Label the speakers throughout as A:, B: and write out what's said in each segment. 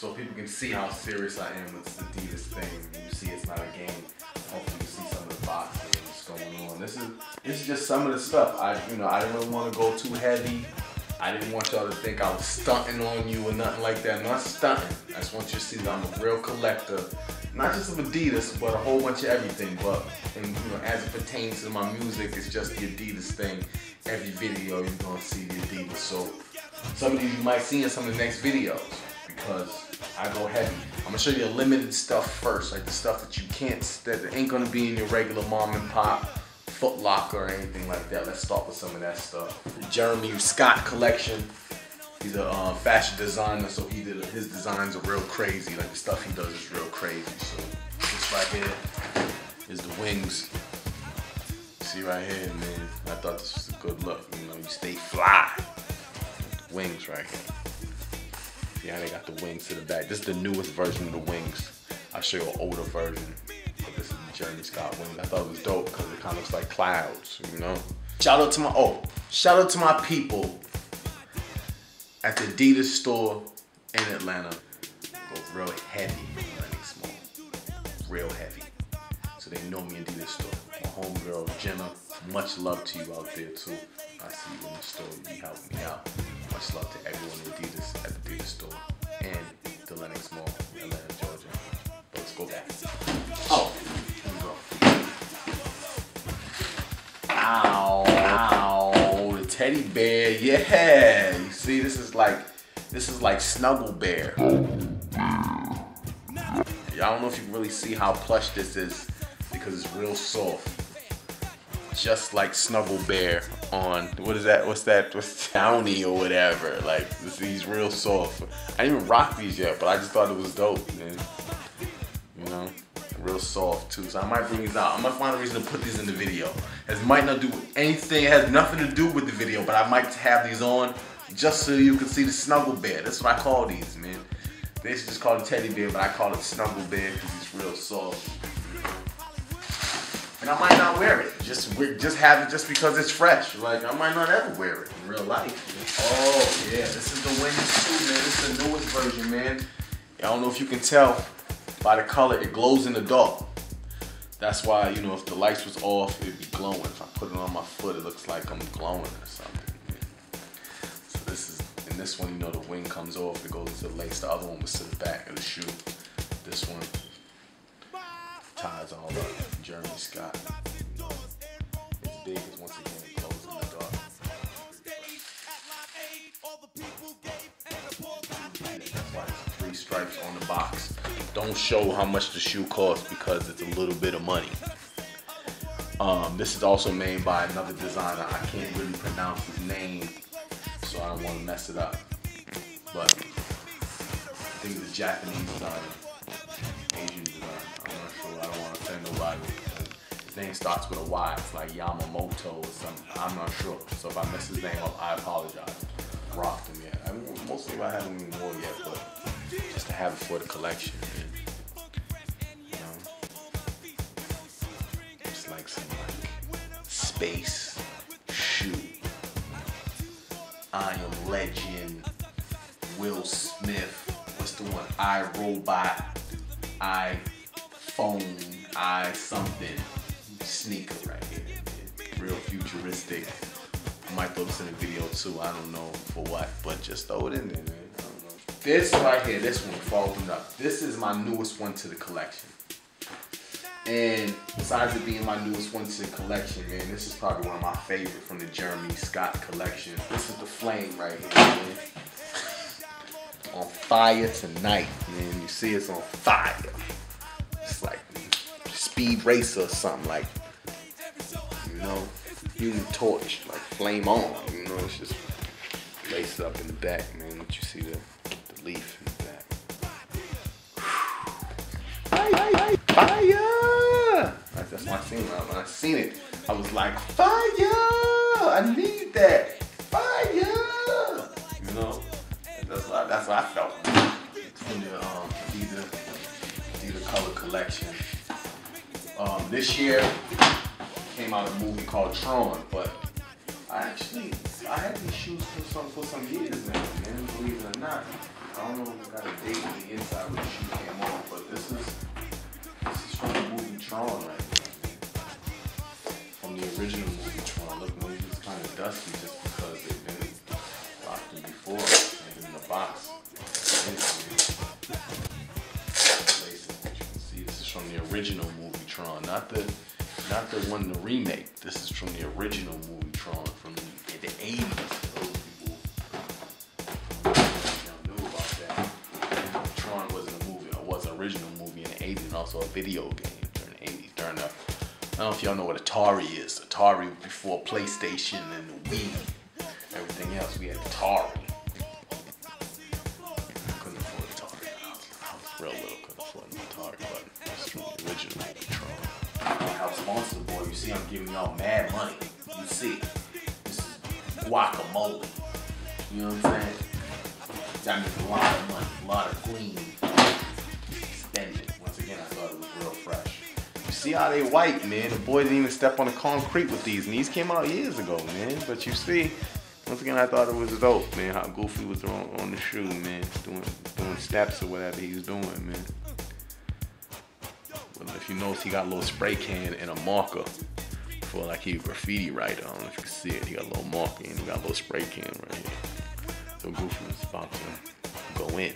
A: so people can see how serious I am with this Adidas thing. You see it's not a game. Hopefully you see some of the boxing and what's going on. This is just some of the stuff. I didn't really want to go too heavy. I didn't want y'all to think I was stunting on you or nothing like that. I'm not stunting. I just want you to see that I'm a real collector. Not just of Adidas, but a whole bunch of everything. But as it pertains to my music, it's just the Adidas thing. Every video you're gonna see the Adidas. So some of these you might see in some of the next videos because I go heavy. I'm gonna show you the limited stuff first, like the stuff that you can't, that ain't gonna be in your regular mom and pop Foot Locker or anything like that. Let's start with some of that stuff. The Jeremy Scott collection. He's a fashion designer, so his designs are real crazy. Like the stuff he does is real crazy. So this right here is the wings. See right here, man. I thought this was a good look. You stay fly. Wings right here. See how they got the wings to the back. This is the newest version of the wings. I'll show you an older version. But this is the Jeremy Scott wings. I thought it was dope because it kind of looks like clouds, Shout out to my people at the Adidas store in Atlanta. Go real heavy, Lennox Small. Real heavy. So they know me in Adidas store. My homegirl Jenna, much love to you out there too. I see you in the store, you helping me out. Much love to everyone in Adidas at the Adidas store and the Lennox Mall, Atlanta, Georgia. But let's go back. Oh, here we go. Ow, the teddy bear, yeah. You see, this is like Snuggle Bear. Y'all don't know if you can really see how plush this is because it's real soft. Just like Snuggle Bear on, what's Downy or whatever. Like, he's real soft. I didn't even rock these yet, but I just thought it was dope, man. Real soft too. So I might bring these out. I might find a reason to put these in the video. It might not do anything, it has nothing to do with the video, but I might have these on just so you can see the Snuggle Bear. That's what I call these, man. They should just call it Teddy Bear, but I call it Snuggle Bear because it's real soft. And I might not wear it. Just have it just because it's fresh. Like, I might not ever wear it in real life. Oh yeah, this is the wings too, man. This is the newest version, man. I don't know if you can tell by the color, it glows in the dark. That's why, if the lights was off, it'd be glowing. If I put it on my foot, it looks like I'm glowing or something. So this one, the wing comes off, it goes to the lace. The other one was to the back of the shoe. This one ties all up. Jeremy Scott. It's big as once again it glows in the dark. That's why there's 3 stripes on the box. Don't show how much the shoe costs because it's a little bit of money. This is also made by another designer. I can't really pronounce his name, so I don't want to mess it up. But I think it's a Japanese designer, Asian designer. I'm not sure. I don't want to offend nobody. His name starts with a Y. It's like Yamamoto or something. I'm not sure. So if I mess his name up, I apologize. Rocked him yet. Mostly I haven't even worn yet, but just to have it for the collection. It's like some space shoe. I Am Legend, Will Smith, what's the one? iRobot, iPhone, something sneaker right here. Real futuristic. I might throw this in a video too, I don't know for what, but just throw it in there, man. I don't know. This right here, this one, before I open it up, this is my newest one to the collection. And besides it being my newest one to the collection, man, this is probably one of my favorite from the Jeremy Scott collection. This is the flame right here, man. On fire tonight, man. You see it's on fire. It's like Speed Racer or something, like, Human Torch, like flame on, it's just laced up in the back, man. Don't you see the leaf in the back? Fire! That's my scene. When I seen it, I was like, fire! I need that! Fire! That's what I felt. From the Adidas Color Collection. This year came out a movie called Tron, but I had these shoes for some years now, man, believe it or not. I don't know if I got a date on the inside when the shoe came off, but this is from the movie Tron right here. From the original movie Tron. Look, man, it's kind of dusty just because they've been locked in before and in the box. This is from the original movie Tron, not the one, the remake. This is from the original movie Tron from the 80s. Those people knew about that. Tron wasn't a movie, it was an original movie in the 80s and also a video game during the 80s. During the, I don't know if y'all know what Atari is. Atari was before PlayStation and the Wii. Everything else, we had Atari. Couldn't afford Atari. I was real little, couldn't afford an Atari, but it's from the original movie Tron. How sponsored, boy. You see, I'm giving y'all mad money. You see, this is guacamole. You know what I'm saying? That means a lot of money, a lot of green. Spend it. Once again, I thought it was real fresh. You see how they white, man? The boy didn't even step on the concrete with these, and these came out years ago, man. But you see, once again, I thought it was dope, man. How Goofy was on the shoe, man, doing steps or whatever he was doing, man. If you notice, he got a little spray can and a marker for like he a graffiti writer. I don't know if you can see it. He got a little marker and he got a little spray can right here. So Goofy was about to go in.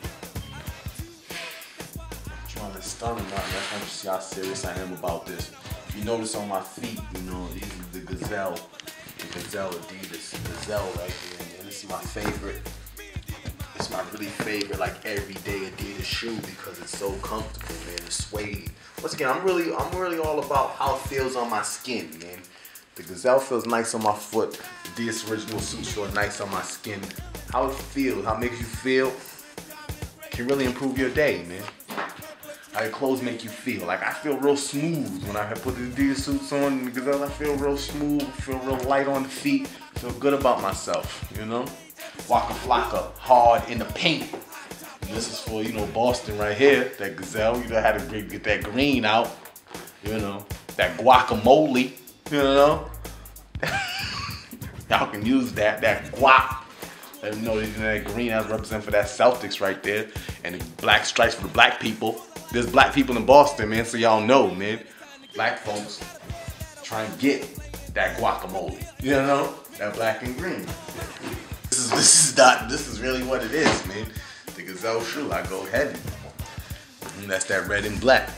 A: Trying to stun him out. That's how you see how serious I am about this. If you notice on my feet, you know, these are the Gazelle Adidas. Gazelle right here. And this is my favorite. It's my really favorite, like everyday Adidas shoe because it's so comfortable, man. It's suede. Once again, I'm really all about how it feels on my skin, man. The Gazelle feels nice on my foot. The Adidas original suits feel nice on my skin. How it feels, how it makes you feel, can really improve your day, man. How your clothes make you feel. Like I feel real smooth when I put the Adidas suits on and the Gazelle. I feel real smooth, feel real light on the feet. Feel good about myself, you know. Waka Flocka, hard in the paint. And this is for, you know, Boston right here. That Gazelle, you know how to get that green out. You know, that guacamole, you know. Y'all can use that guac. Let them know that green has represent for that Celtics right there. And the black stripes for the black people. There's black people in Boston, man, so y'all know, man. Black folks try and get that guacamole. You know? That black and green. This is really what it is, man. The Gazelle shoe, I go heavy. And that's that red and black.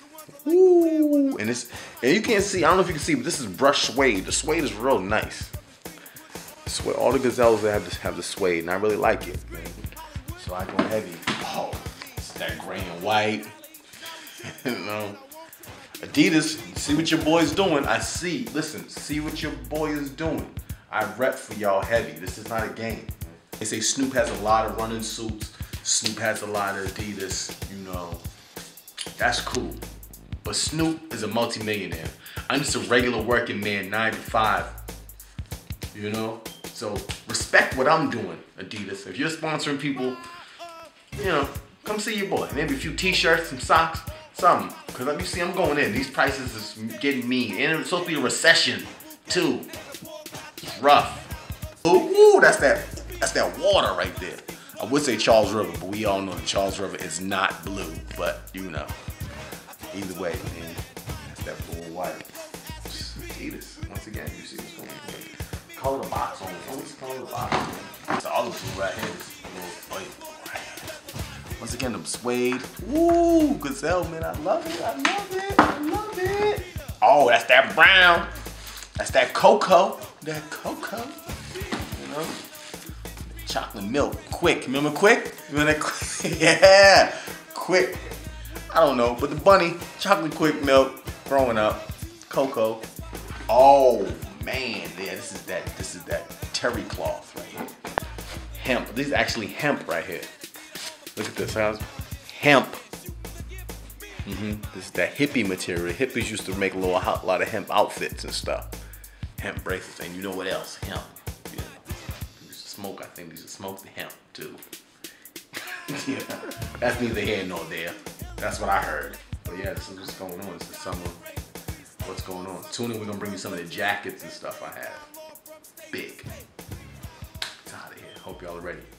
A: Ooh, and you can't see, I don't know if you can see, but this is brushed suede. The suede is real nice. Suede, all the Gazelles that have the suede, and I really like it, man. So I go heavy. Oh, it's that gray and white. You know. Adidas, see what your boy's doing. I see. Listen, see what your boy is doing. I rep for y'all heavy. This is not a game. They say Snoop has a lot of running suits. Snoop has a lot of Adidas, you know. That's cool. But Snoop is a multimillionaire. I'm just a regular working man, 9 to 5. You know? So respect what I'm doing, Adidas. If you're sponsoring people, you know, come see your boy. Maybe a few t-shirts, some socks, something. Because like you see, I'm going in. These prices is getting mean. And it's supposed to be a recession, too. It's rough. Ooh, that's that water right there. I would say Charles River, but we all know the Charles River is not blue. But you know, either way, man, that's that blue and white. Adidas. Once again, you see what's going on. Color the box on it. Always color the box. Man. It's all the blue right here. This little white right here. Once again, the suede. Ooh, Gazelle, man, I love it. I love it. I love it. Oh, that's that brown. That's that cocoa. That cocoa. You know? Chocolate milk. Quick. Remember Quick? Remember that Quick? Yeah. Quick. I don't know, but the bunny, chocolate quick milk, growing up, cocoa. Oh man, yeah, this is that terry cloth right here. Hemp. This is actually hemp right here. Look at this, guys. Hemp. This is that hippie material. Hippies used to make a lot of hemp outfits and stuff. Hemp bracelets, and you know what else? Hemp. Yeah. They used to smoke. I think they used to smoke the hemp too. Yeah, that's neither here nor there. That's what I heard. But yeah, this is what's going on. This is some of what's going on. Tune in, we're gonna bring you some of the jackets and stuff I have. Big. It's out of here. Hope y'all are ready.